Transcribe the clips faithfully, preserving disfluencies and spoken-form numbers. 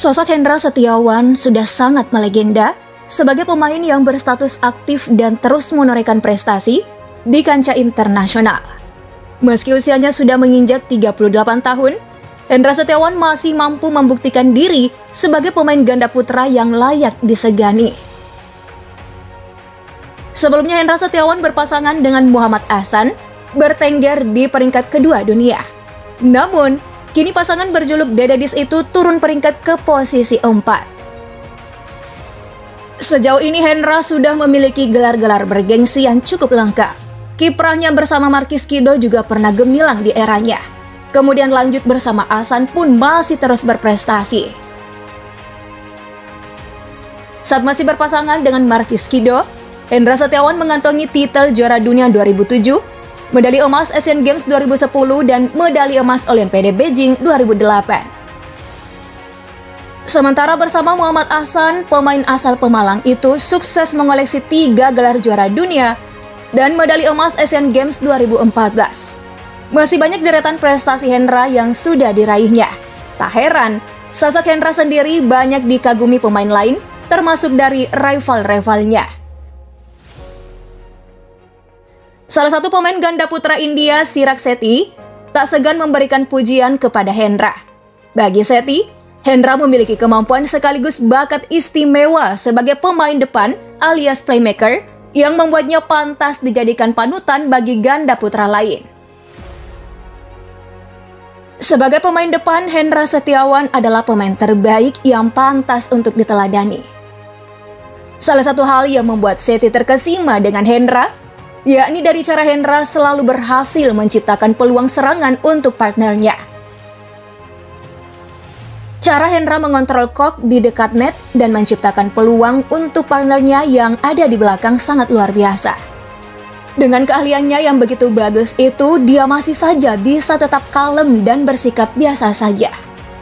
Sosok Hendra Setiawan sudah sangat melegenda sebagai pemain yang berstatus aktif dan terus menorehkan prestasi di kancah internasional. Meski usianya sudah menginjak tiga puluh delapan tahun, Hendra Setiawan masih mampu membuktikan diri sebagai pemain ganda putra yang layak disegani. Sebelumnya Hendra Setiawan berpasangan dengan Muhammad Ahsan, bertengger di peringkat kedua dunia. Namun, kini pasangan berjuluk Dedadis itu turun peringkat ke posisi empat. Sejauh ini Hendra sudah memiliki gelar-gelar bergengsi yang cukup lengkap. Kiprahnya bersama Markis Kido juga pernah gemilang di eranya. Kemudian lanjut bersama Ahsan pun masih terus berprestasi. Saat masih berpasangan dengan Markis Kido, Hendra Setiawan mengantongi titel juara dunia dua ribu tujuh, medali emas Asian Games dua ribu sepuluh, dan medali emas Olimpiade Beijing dua ribu delapan. Sementara bersama Muhammad Ahsan, pemain asal Pemalang itu sukses mengoleksi tiga gelar juara dunia dan medali emas Asian Games dua ribu empat belas. Masih banyak deretan prestasi Hendra yang sudah diraihnya. Tak heran, sosok Hendra sendiri banyak dikagumi pemain lain, termasuk dari rival-rivalnya. Salah satu pemain ganda putra India, Chirag Shetty, tak segan memberikan pujian kepada Hendra. Bagi Shetty, Hendra memiliki kemampuan sekaligus bakat istimewa sebagai pemain depan alias playmaker yang membuatnya pantas dijadikan panutan bagi ganda putra lain. Sebagai pemain depan, Hendra Setiawan adalah pemain terbaik yang pantas untuk diteladani. Salah satu hal yang membuat Shetty terkesima dengan Hendra, yakni dari cara Hendra selalu berhasil menciptakan peluang serangan untuk partnernya. Cara Hendra mengontrol kok di dekat net dan menciptakan peluang untuk partnernya yang ada di belakang sangat luar biasa. Dengan keahliannya yang begitu bagus itu, dia masih saja bisa tetap kalem dan bersikap biasa saja.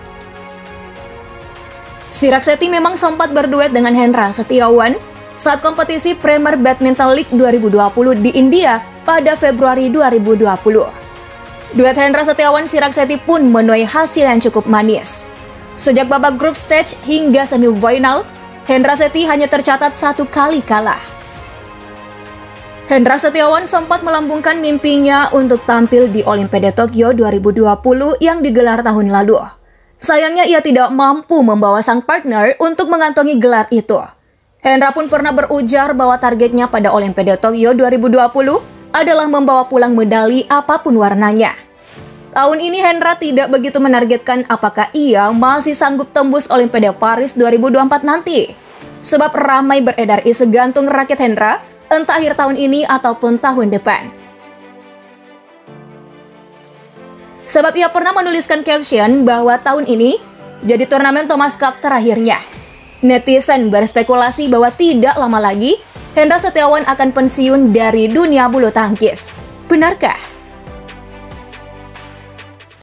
Chirag Shetty memang sempat berduet dengan Hendra Setiawan saat kompetisi Premier Badminton League dua ribu dua puluh di India pada Februari dua ribu dua puluh. Duet Hendra Setiawan Chirag Shetty pun menuai hasil yang cukup manis. Sejak babak grup stage hingga semifinal, Hendra Shetty hanya tercatat satu kali kalah. Hendra Setiawan sempat melambungkan mimpinya untuk tampil di Olimpiade Tokyo dua ribu dua puluh yang digelar tahun lalu. Sayangnya ia tidak mampu membawa sang partner untuk mengantongi gelar itu. Hendra pun pernah berujar bahwa targetnya pada Olimpiade Tokyo dua ribu dua puluh adalah membawa pulang medali apapun warnanya. Tahun ini Hendra tidak begitu menargetkan apakah ia masih sanggup tembus Olimpiade Paris dua ribu dua puluh empat nanti. Sebab ramai beredar isu gantung raket Hendra entah akhir tahun ini ataupun tahun depan. Sebab ia pernah menuliskan caption bahwa tahun ini jadi turnamen Thomas Cup terakhirnya. Netizen berspekulasi bahwa tidak lama lagi Hendra Setiawan akan pensiun dari dunia bulu tangkis. Benarkah?